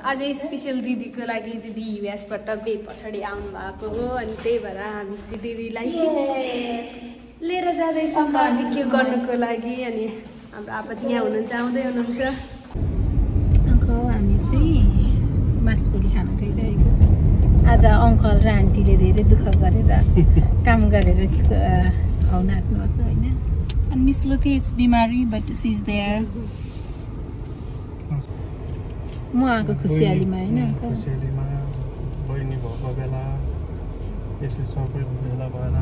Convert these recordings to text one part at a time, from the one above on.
अझै स्पेशल दिदीको लागि दिदी युएसबाट बे पछाडि आउनु भएको हो अनि त्यही भएर हामी चाहिँ दिदीलाई लिएर जाँदैछौँ बार्बिक्यू गर्नुको लागि अनि हाम्रो आपा चाहिँ यहाँ हुनुहुन्छ आउँदै हुनुहुन्छ अङ्कल हामी चाहिँ मासुपुरी खान गइरहेको आज अङ्कल र आन्टीले धेरै दुःख गरेर काम गरेर खुवाउन आँट्नु भएको होइन अनि मिस लुथी इज बिमारी बट सी इज देयर म आएको खुसियालीमा होइन खुसियालीमा बहिनी भएको बेला यसरी सबै भेला भएर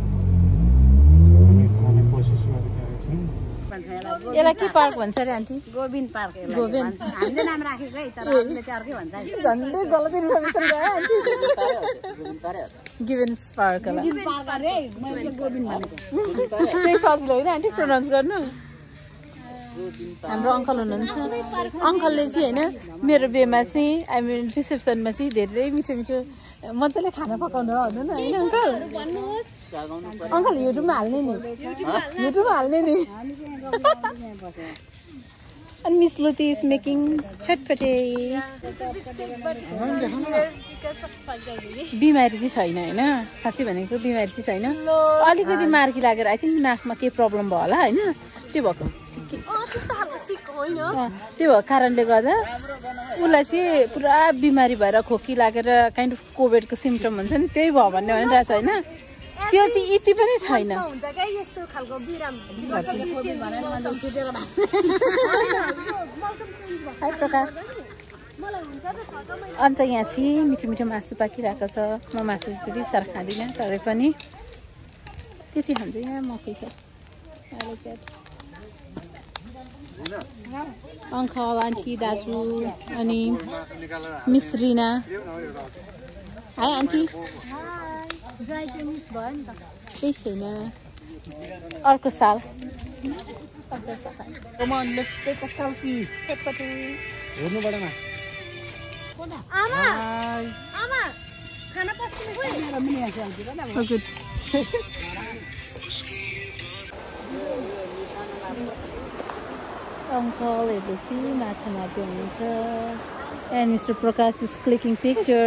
हामी खाने कोसिस गरिरहेको छौँ यसलाई के पार्क भन्छ अरे आन्टी गोविन्द पार्क गोविन्द हामीले नाम राखेको है तर हामीले चाहिँ अर्कै भन्छ झन्डै गलत इन्फर्मेसन गयो आन्टी गिभेन्स पार्क होला पार्क अरे मैले गोविन्द भनेको त्यही सजिलो होइन आन्टी प्रोनाउन्स गर्नु हाम्रो अङ्कल हुनुहुन्छ अङ्कलले चाहिँ होइन मेरो बेमा चाहिँ आई मिन रिसेप्सनमा चाहिँ धेरै मिठो मिठो मजाले खाना पकाउनु भन्नु न होइन अङ्कल अङ्कल युट्युबमा हाल्ने नि युट्युबमा हाल्ने नि अनि मिस लुथी इज मेकिङ छटपटे बिमारी चाहिँ छैन होइन साँच्चै भनेको बिमारी चाहिँ छैन अलिकति मार्की लागेर आई थिङ्क नाकमा केही प्रब्लम भयो होला होइन त्यो भएको त्यो भएको कारणले गर्दा उसलाई चाहिँ पुरा बिमारी भएर खोकी लागेर काइन्ड अफ कोभिडको सिम्टम हुन्छ नि त्यही भयो भन्ने भनिरहेको छ होइन त्यो चाहिँ यति पनि छैन प्रकाश अन्त यहाँ चाहिँ मिठो मिठो मासु पाकिरहेको छ म मासु त्यति साह्रो खाँदिनँ तरै पनि त्यति खान्छ यहाँ मकै छ अङ्कल आन्टी दाजु अनि मिस रिना हाई आन्टी केही छैन अर्को साल अङ्कलहरूले चाहिँ माछा मार्दै हुनुहुन्छ and mister Prakash is clicking picture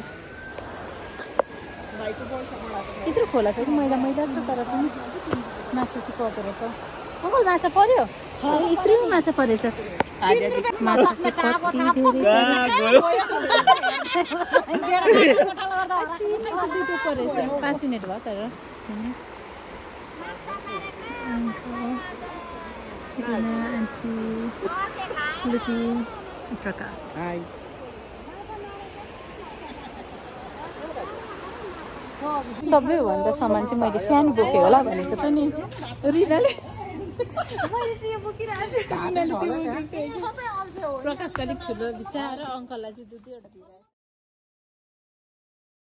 यत्रो खोला छ कि मैला मैला छ तर पनि माछा चाहिँ पर्दो रहेछ अङ्कल माछा पर्यो यत्रो माछा परेछ माछा परेछ 5 मिनट भयो तर आन्टी लुथी प्रकाश सबैभन्दा सामान चाहिँ मैले सानो बोकेँ होला भनेको त नि रिनाले प्रकाशको अलिक ठुलो बिचार अङ्कललाई चाहिँ 2-2 वटा दिएर